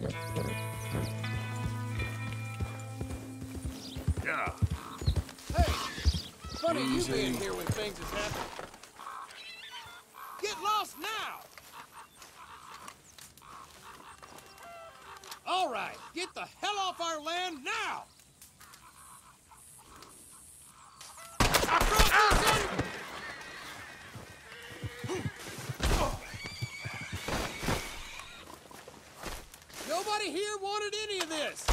Yeah. Hey, funny you being here when things has happened. Get lost now! All right, get the hell off our land now! Nobody here wanted any of this!